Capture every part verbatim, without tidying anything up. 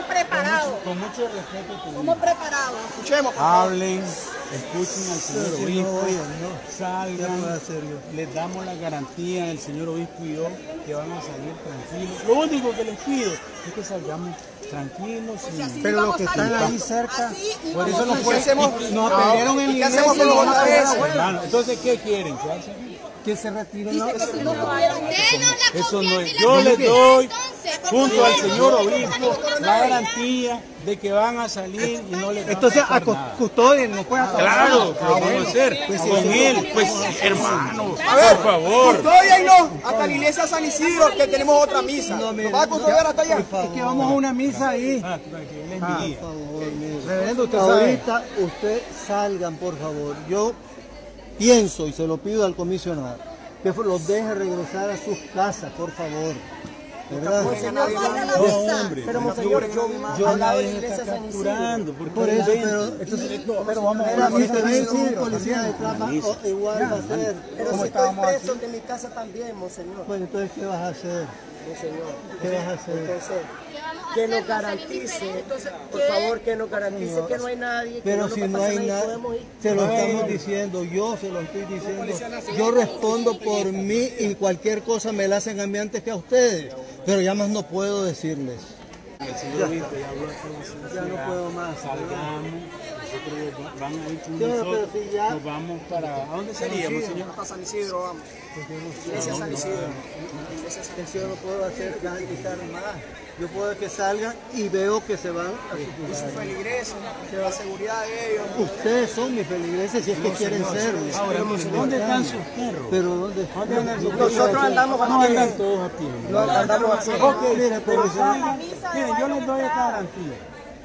preparados. Con mucho, con mucho respeto. Somos preparados. Escuchemos. Hablen, escuchen al señor Pero obispo, no oyen, no. salgan, puedo hacer yo? les damos la garantía del señor obispo y yo que van a salir tranquilos. Lo único que les pido es que salgamos tranquilos. Sin... Pero los que están ahí cerca, por eso nos, ¿Qué hacemos? nos apedrearon en la ¿Qué iglesia. hacemos con los holandeses? Hermano, entonces, ¿qué quieren? ¿Qué hacen? que se retiren. No, Dice que si no tuvieran eso no es. Yo les doy, junto al señor obispo, la garantía de que van a salir y no les van entonces a a custodien, no puede hacer. Claro, ¿qué vamos a hacer? Pues, Con sí, él, pues hermano, A ver, por favor. custódiennos hasta la iglesia San Isidro, que tenemos otra misa. No, ¿Nos va a custodiar hasta allá? Es que vamos a una misa ahí. Ah, tranquilo, él es Ah, mi guía. por favor, mire. Reverendo, usted sabe. Ahorita usted salgan, por favor. Yo pienso y se lo pido al comisionado que los deje regresar a sus casas, por favor. ¿Verdad? No, hombre. Pero monseñor, yo, yo Al lado la de la iglesia San Isidro. por eso, pero, entonces, pero vamos a ver, si te ven con un policía detrás, va- o- igual va a ser. Pero si estoy preso de mi casa también, monseñor. Bueno, entonces, ¿qué vas a hacer? Monseñor. ¿Qué vas a hacer? Entonces, que nos garantice, por favor, que nos garantice que no hay nadie, que Pero no nos si va a no pasar hay nada y nada, podemos ir. se lo estamos diciendo, yo se lo estoy diciendo. Yo respondo por mí y cualquier cosa me la hacen a mí antes que a ustedes. Pero ya más no puedo decirles. El señor obispo ya habló aquí, Ya no puedo más. salgamos, nosotros van a ir con Sí, pero nosotros, si ya- nos vamos para... ¿A dónde seríamos, señor? Hasta San Isidro, vamos. Iglesia San Isidro. Es que yo no puedo hacer garantizar más. Yo puedo que salgan y veo que se van a sus Su lugares. feligreses, la seguridad de ellos. Ustedes son mis feligreses si es que quieren serlo. Ahora, ¿dónde están sus perros? Pero ¿dónde? Nosotros andamos No aquí. andan todos a pie. No, andamos así. Ok, mire, pero salgan. Miren, yo les doy esta garantía.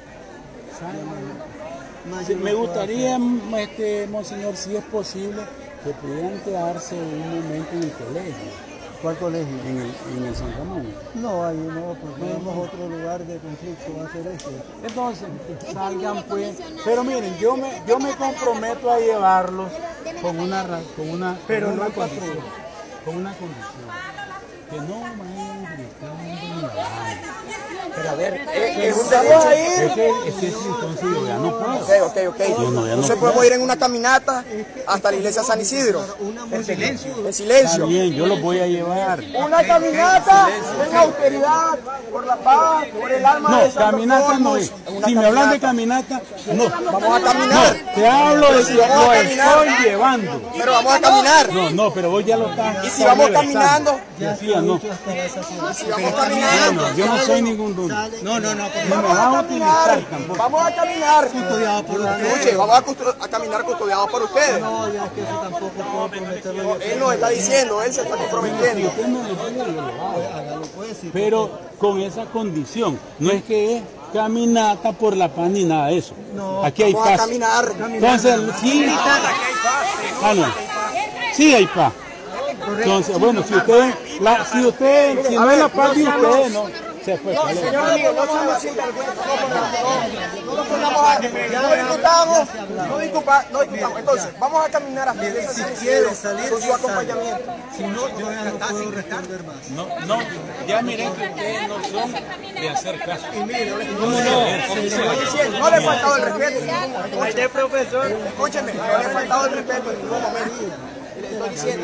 Salgan. Sí, me gustaría, este, monseñor, si es posible, que pudieran quedarse un momento en el colegio, ¿Cuál colegio? en el, en el San Ramón. No, ahí no, porque tenemos otro lugar de conflicto, va a ser este. Entonces, salgan pues. Pero miren, yo me, yo me comprometo a llevarlos con una, ra- con una, Pero con no una en patrulla. condición, con una condición. Que no vayan gritando ni hablando. Pero a ver, es un Es derecho a ir. que, es que si entonces yo ya no puedo. Ok, ok, ok. Yo no, ya no Entonces puedo. podemos ir en una caminata hasta la iglesia San Isidro. En silencio. En silencio. Está bien, yo los voy a llevar. Una caminata en austeridad, por la paz, por el alma No, de Santo caminata no es. Una Si me hablan de caminata. caminata, no. Vamos a caminar. No, te hablo de que vamos a lo caminar. estoy llevando. Pero vamos a caminar. No, no, pero vos ya lo estás. Y si vamos reversando. caminando. Ya sí, ya no. Y si vamos No, caminando. no, yo no soy ningún duro. No, no, no. No me Vamos van a a utilizar caminar. tampoco. Vamos a caminar. Custodiado por ustedes. Escuche, vamos a, custo- a caminar custodiados por ustedes. No, ya es que eso tampoco puedo prometerlo yo. Él nos está diciendo, él se está comprometiendo. Usted me lo pide, yo lo hago. Hágalo pues, sí. Pero con esa condición, no es que es caminata por la paz ni nada de eso. No, Aquí hay Vamos a paz. caminar. Entonces, sí. Ah, no. Sí hay paz. Entonces, bueno, si usted, la, si usted, si no es la paz de ustedes, no. Se fue. No, señor amigo, no somos sinvergüenza, no pongamos, no nos pongamos a, no discutamos, no discupa- no discutamos. Entonces, vamos a caminar hasta la iglesia San Isidro con su acompañamiento. Si no, yo ya no puedo responder más. No, no, ya miré que ustedes no son de hacer caso. No, no, no le he faltado el respeto en ningún momento. Ay, de profesor. Escúcheme, no le he faltado el respeto en ningún momento. Y le estoy diciendo,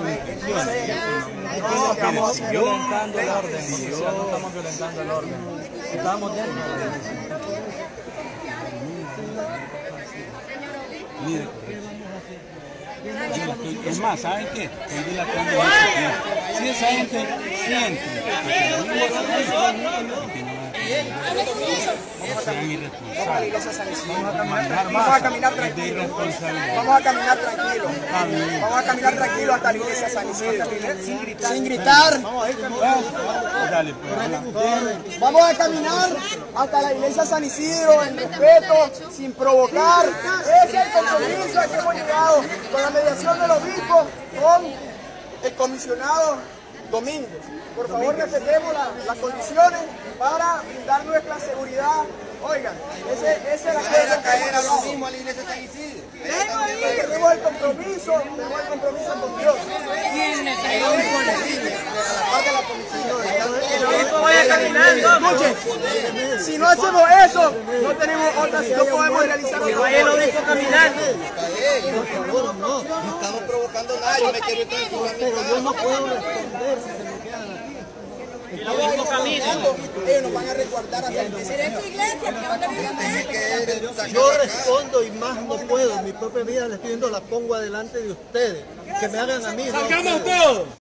no, que vamos a hacer. Violentando el orden, oficial, no estamos violentando el orden. Estamos dentro de la decisión. Mire, yo estoy- es más, ¿saben qué? Estoy dilatando mucho tiempo. Si esa gente siente que no vivo sean irresponsables. Vamos a caminar tranquilo. Vamos a caminar tranquilo. Vamos a caminar tranquilo hasta la iglesia San Isidro. Sin gritar. Dale, pues. Vamos a caminar hasta la iglesia San Isidro en respeto, sin provocar. Ese es el compromiso al que hemos llegado con la mediación del obispo, con el comisionado Domínguez. Por favor, respetemos la- las condiciones para brindar nuestra seguridad. Oigan, ese, ese es la cosa que hemos llegado. mismo a la iglesia San Isidro. Tenemos el compromiso, tenemos el compromiso con Dios. ¿Quién le trae un colectivo? A la par de la comisión. El obispo vaya a caminar. Escuche, si no hacemos eso, no tenemos otra, no podemos realizar otra. Vaya lo dejo caminando. Por favor, no. No estamos provocando nada, yo me quiero estar en mi Pero yo no puedo responder si se me quedan aquí. Ellos nos van a resguardar hasta el Pero es iglesia, que ahora Yo respondo y más no puedo. Mi propia vida la estoy viendo, la pongo adelante de ustedes. Que me hagan a mí. ¡Salgamos todos!